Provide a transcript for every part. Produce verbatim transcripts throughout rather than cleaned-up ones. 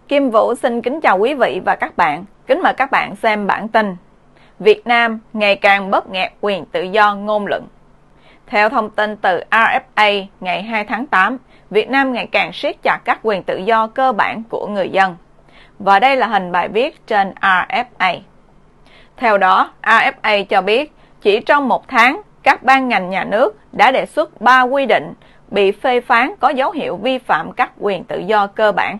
Kim Vũ xin kính chào quý vị và các bạn. Kính mời các bạn xem bản tin Việt Nam ngày càng bóp nghẹt quyền tự do ngôn luận. Theo thông tin từ R F A ngày hai tháng tám, Việt Nam ngày càng siết chặt các quyền tự do cơ bản của người dân. Và đây là hình bài viết trên R F A. Theo đó, R F A cho biết chỉ trong một tháng, các ban ngành nhà nước đã đề xuất ba quy định bị phê phán có dấu hiệu vi phạm các quyền tự do cơ bản.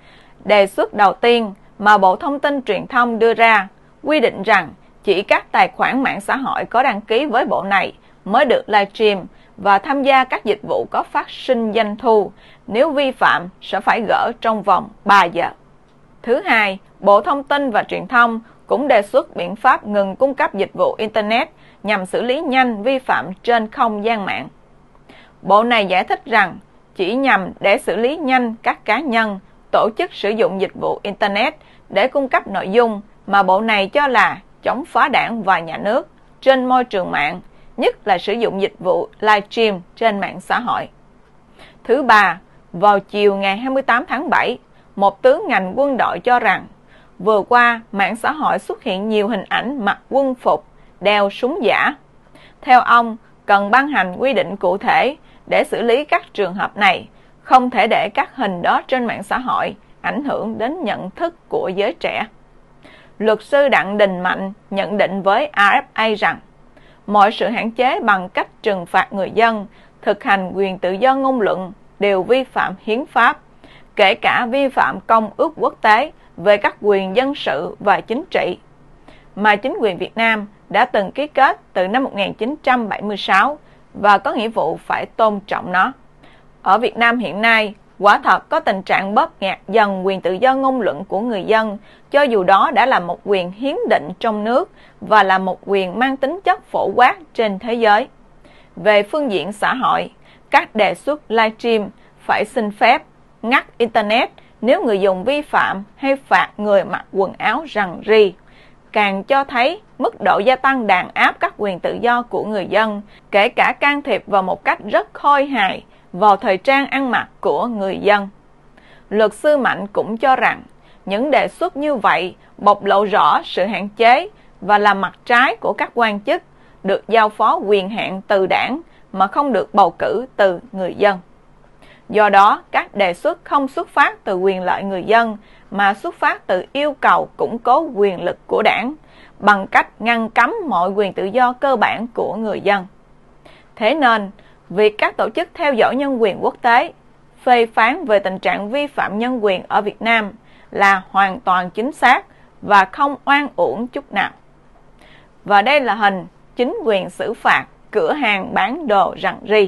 Đề xuất đầu tiên mà Bộ Thông tin Truyền thông đưa ra quy định rằng chỉ các tài khoản mạng xã hội có đăng ký với bộ này mới được livestream và tham gia các dịch vụ có phát sinh doanh thu, nếu vi phạm sẽ phải gỡ trong vòng ba giờ. Thứ hai, Bộ Thông tin và Truyền thông cũng đề xuất biện pháp ngừng cung cấp dịch vụ Internet nhằm xử lý nhanh vi phạm trên không gian mạng. Bộ này giải thích rằng chỉ nhằm để xử lý nhanh các cá nhân, tổ chức sử dụng dịch vụ Internet để cung cấp nội dung mà bộ này cho là chống phá đảng và nhà nước trên môi trường mạng, nhất là sử dụng dịch vụ livestream trên mạng xã hội. Thứ ba, vào chiều ngày hai mươi tám tháng bảy, một tướng ngành quân đội cho rằng vừa qua mạng xã hội xuất hiện nhiều hình ảnh mặc quân phục, đeo súng giả. Theo ông, cần ban hành quy định cụ thể để xử lý các trường hợp này, không thể để các hình đó trên mạng xã hội ảnh hưởng đến nhận thức của giới trẻ. Luật sư Đặng Đình Mạnh nhận định với R F A rằng mọi sự hạn chế bằng cách trừng phạt người dân thực hành quyền tự do ngôn luận đều vi phạm hiến pháp, kể cả vi phạm công ước quốc tế về các quyền dân sự và chính trị, mà chính quyền Việt Nam đã từng ký kết từ năm một nghìn chín trăm bảy mươi sáu và có nghĩa vụ phải tôn trọng nó. Ở Việt Nam hiện nay, quả thật có tình trạng bóp nghẹt dần quyền tự do ngôn luận của người dân, cho dù đó đã là một quyền hiến định trong nước và là một quyền mang tính chất phổ quát trên thế giới. Về phương diện xã hội, các đề xuất livestream phải xin phép, ngắt Internet nếu người dùng vi phạm hay phạt người mặc quần áo rằn ri, càng cho thấy mức độ gia tăng đàn áp các quyền tự do của người dân, kể cả can thiệp vào một cách rất khôi hài vào thời trang ăn mặc của người dân. Luật sư Mạnh cũng cho rằng những đề xuất như vậy bộc lộ rõ sự hạn chế và là mặt trái của các quan chức được giao phó quyền hạn từ đảng mà không được bầu cử từ người dân. Do đó, các đề xuất không xuất phát từ quyền lợi người dân mà xuất phát từ yêu cầu củng cố quyền lực của đảng bằng cách ngăn cấm mọi quyền tự do cơ bản của người dân. Thế nên, việc các tổ chức theo dõi nhân quyền quốc tế phê phán về tình trạng vi phạm nhân quyền ở Việt Nam là hoàn toàn chính xác và không oan uổng chút nào. Và đây là hình chính quyền xử phạt cửa hàng bán đồ rằn ri.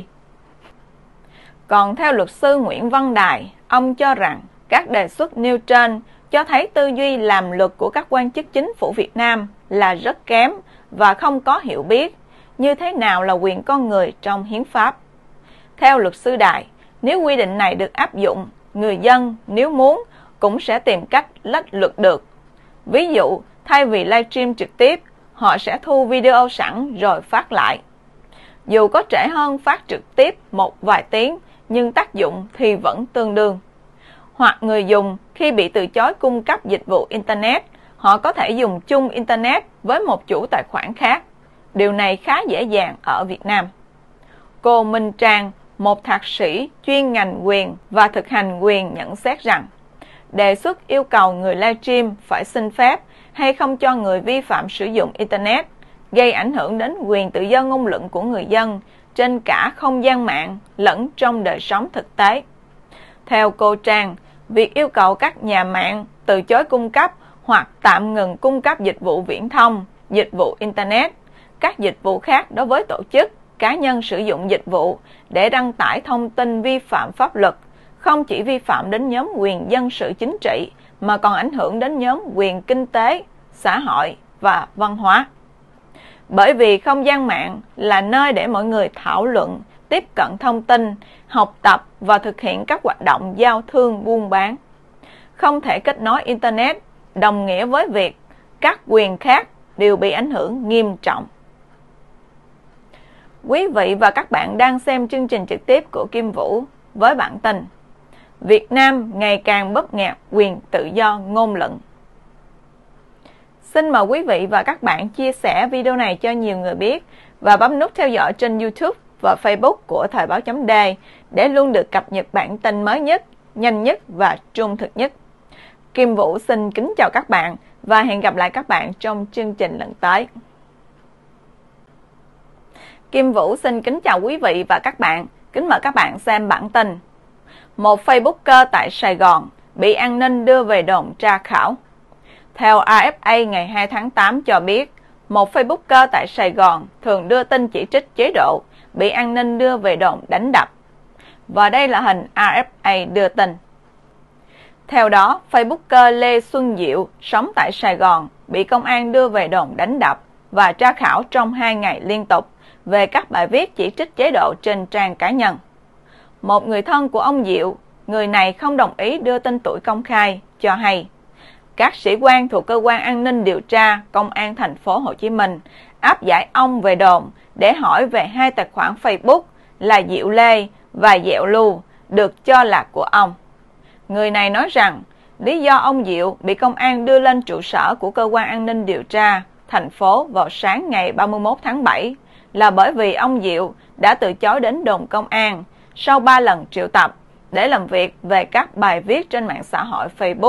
Còn theo luật sư Nguyễn Văn Đài, ông cho rằng các đề xuất nêu trên cho thấy tư duy làm luật của các quan chức chính phủ Việt Nam là rất kém và không có hiểu biết như thế nào là quyền con người trong hiến pháp. Theo luật sư Đài, nếu quy định này được áp dụng, người dân nếu muốn cũng sẽ tìm cách lách luật được. Ví dụ, thay vì livestream trực tiếp, họ sẽ thu video sẵn rồi phát lại. Dù có trễ hơn phát trực tiếp một vài tiếng, nhưng tác dụng thì vẫn tương đương. Hoặc người dùng khi bị từ chối cung cấp dịch vụ Internet, họ có thể dùng chung Internet với một chủ tài khoản khác. Điều này khá dễ dàng ở Việt Nam. Cô Minh Trang, một thạc sĩ chuyên ngành quyền và thực hành quyền nhận xét rằng đề xuất yêu cầu người livestream phải xin phép hay không cho người vi phạm sử dụng Internet gây ảnh hưởng đến quyền tự do ngôn luận của người dân trên cả không gian mạng lẫn trong đời sống thực tế. Theo cô Trang, việc yêu cầu các nhà mạng từ chối cung cấp hoặc tạm ngừng cung cấp dịch vụ viễn thông, dịch vụ Internet, các dịch vụ khác đối với tổ chức, cá nhân sử dụng dịch vụ để đăng tải thông tin vi phạm pháp luật, không chỉ vi phạm đến nhóm quyền dân sự chính trị mà còn ảnh hưởng đến nhóm quyền kinh tế, xã hội và văn hóa. Bởi vì không gian mạng là nơi để mọi người thảo luận, tiếp cận thông tin, học tập và thực hiện các hoạt động giao thương buôn bán. Không thể kết nối Internet đồng nghĩa với việc các quyền khác đều bị ảnh hưởng nghiêm trọng. Quý vị và các bạn đang xem chương trình trực tiếp của Kim Vũ với bản tin Việt Nam ngày càng bóp nghẹt quyền tự do ngôn luận. Xin mời quý vị và các bạn chia sẻ video này cho nhiều người biết và bấm nút theo dõi trên YouTube và Facebook của Thời báo chấm D để luôn được cập nhật bản tin mới nhất, nhanh nhất và trung thực nhất. Kim Vũ xin kính chào các bạn và hẹn gặp lại các bạn trong chương trình lần tới. Kim Vũ xin kính chào quý vị và các bạn, kính mời các bạn xem bản tin. Một Facebooker tại Sài Gòn bị an ninh đưa về đồn tra khảo. Theo a ép a ngày hai tháng tám cho biết, một Facebooker tại Sài Gòn thường đưa tin chỉ trích chế độ, bị an ninh đưa về đồn đánh đập. Và đây là hình a ép a đưa tin. Theo đó, Facebooker Lê Xuân Diệu sống tại Sài Gòn bị công an đưa về đồn đánh đập và tra khảo trong hai ngày liên tục về các bài viết chỉ trích chế độ trên trang cá nhân. Một người thân của ông Diệu, người này không đồng ý đưa tên tuổi công khai, cho hay các sĩ quan thuộc cơ quan an ninh điều tra công an thành phố Hồ Chí Minh áp giải ông về đồn để hỏi về hai tài khoản Facebook là Diệu Lê và Dẹo Lưu được cho là của ông. Người này nói rằng lý do ông Diệu bị công an đưa lên trụ sở của cơ quan an ninh điều tra thành phố vào sáng ngày ba mươi mốt tháng bảy là bởi vì ông Diệu đã từ chối đến đồn công an sau ba lần triệu tập để làm việc về các bài viết trên mạng xã hội Facebook.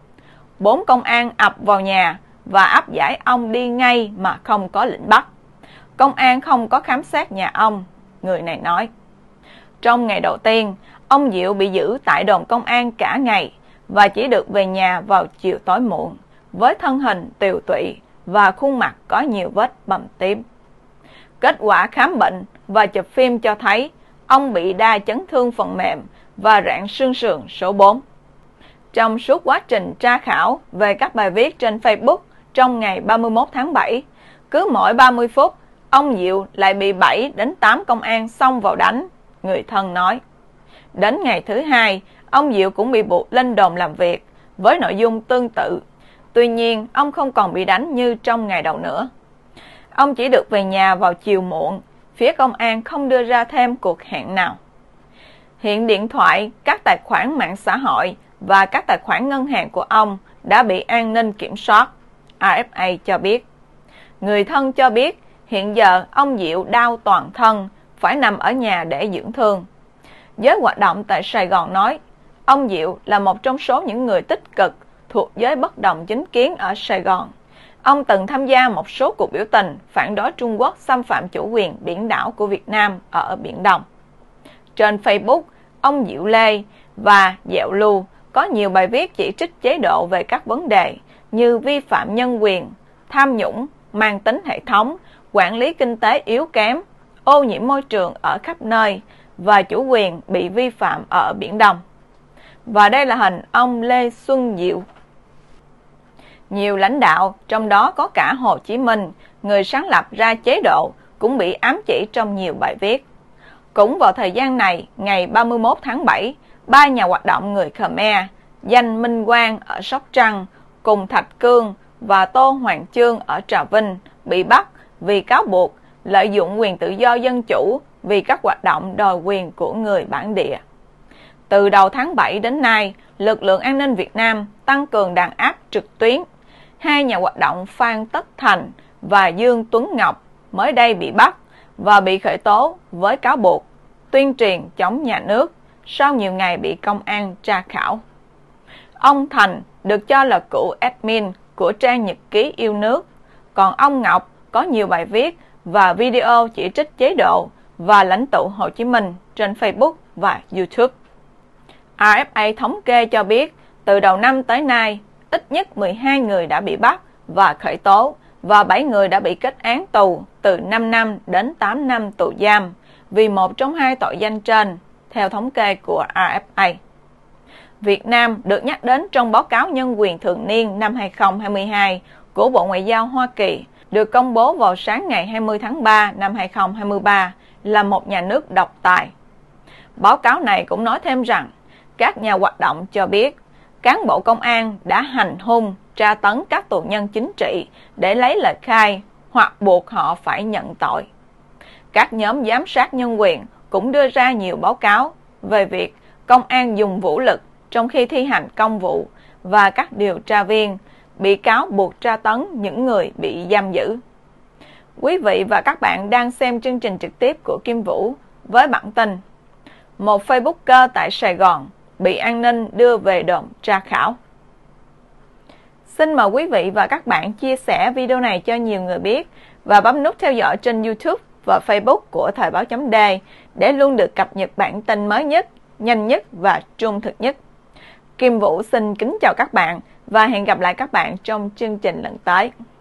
Bốn công an ập vào nhà và áp giải ông đi ngay mà không có lệnh bắt. Công an không có khám xét nhà ông, người này nói. Trong ngày đầu tiên, ông Diệu bị giữ tại đồn công an cả ngày và chỉ được về nhà vào chiều tối muộn, với thân hình tiều tụy và khuôn mặt có nhiều vết bầm tím. Kết quả khám bệnh và chụp phim cho thấy ông bị đa chấn thương phần mềm và rạn xương sườn số bốn. Trong suốt quá trình tra khảo về các bài viết trên Facebook trong ngày ba mươi mốt tháng bảy, cứ mỗi ba mươi phút, ông Diệu lại bị bảy đến tám công an xông vào đánh, người thân nói. Đến ngày thứ hai, ông Diệu cũng bị buộc lên đồn làm việc với nội dung tương tự. Tuy nhiên, ông không còn bị đánh như trong ngày đầu nữa. Ông chỉ được về nhà vào chiều muộn, phía công an không đưa ra thêm cuộc hẹn nào. Hiện điện thoại, các tài khoản mạng xã hội và các tài khoản ngân hàng của ông đã bị an ninh kiểm soát, a ép a cho biết. Người thân cho biết hiện giờ ông Diệu đau toàn thân, phải nằm ở nhà để dưỡng thương. Giới hoạt động tại Sài Gòn nói, ông Diệu là một trong số những người tích cực thuộc giới bất đồng chính kiến ở Sài Gòn. Ông từng tham gia một số cuộc biểu tình phản đối Trung Quốc xâm phạm chủ quyền biển đảo của Việt Nam ở Biển Đông. Trên Facebook, ông Diệu Lê và Dẹo Lưu có nhiều bài viết chỉ trích chế độ về các vấn đề như vi phạm nhân quyền, tham nhũng, mang tính hệ thống, quản lý kinh tế yếu kém, ô nhiễm môi trường ở khắp nơi và chủ quyền bị vi phạm ở Biển Đông. Và đây là hình ông Lê Xuân Diệu. Nhiều lãnh đạo, trong đó có cả Hồ Chí Minh, người sáng lập ra chế độ, cũng bị ám chỉ trong nhiều bài viết. Cũng vào thời gian này, ngày ba mươi mốt tháng bảy, ba nhà hoạt động người Khmer, Danh Minh Quang ở Sóc Trăng, cùng Thạch Cương và Tô Hoàng Chương ở Trà Vinh bị bắt vì cáo buộc lợi dụng quyền tự do dân chủ vì các hoạt động đòi quyền của người bản địa. Từ đầu tháng bảy đến nay, lực lượng an ninh Việt Nam tăng cường đàn áp trực tuyến. Hai nhà hoạt động Phan Tất Thành và Dương Tuấn Ngọc mới đây bị bắt và bị khởi tố với cáo buộc tuyên truyền chống nhà nước sau nhiều ngày bị công an tra khảo. Ông Thành được cho là cựu admin của trang nhật ký Yêu Nước, còn ông Ngọc có nhiều bài viết và video chỉ trích chế độ và lãnh tụ Hồ Chí Minh trên Facebook và YouTube. a ép a thống kê cho biết, từ đầu năm tới nay, ít nhất mười hai người đã bị bắt và khởi tố và bảy người đã bị kết án tù từ năm năm đến tám năm tù giam vì một trong hai tội danh trên, theo thống kê của a ép a. Việt Nam được nhắc đến trong báo cáo nhân quyền thường niên năm hai không hai hai của Bộ Ngoại giao Hoa Kỳ, được công bố vào sáng ngày hai mươi tháng ba năm hai không hai ba, là một nhà nước độc tài. Báo cáo này cũng nói thêm rằng, các nhà hoạt động cho biết, cán bộ công an đã hành hung, tra tấn các tù nhân chính trị để lấy lời khai hoặc buộc họ phải nhận tội. Các nhóm giám sát nhân quyền cũng đưa ra nhiều báo cáo về việc công an dùng vũ lực trong khi thi hành công vụ và các điều tra viên, bị cáo buộc tra tấn những người bị giam giữ. Quý vị và các bạn đang xem chương trình trực tiếp của Kim Vũ với bản tin một Facebooker tại Sài Gòn bị an ninh đưa về đồn tra khảo. Xin mời quý vị và các bạn chia sẻ video này cho nhiều người biết và bấm nút theo dõi trên YouTube và Facebook của Thời báo chấm D để luôn được cập nhật bản tin mới nhất, nhanh nhất và trung thực nhất. Kim Vũ xin kính chào các bạn và hẹn gặp lại các bạn trong chương trình lần tới.